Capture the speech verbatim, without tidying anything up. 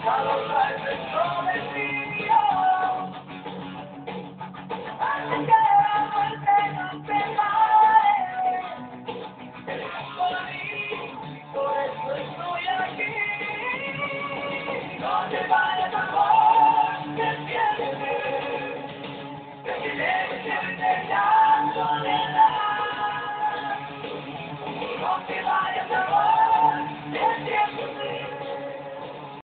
Ya lo sabes dentro de ti, oh. Así que la muerte no te pare. Eres por mí, por eso estoy aquí. No te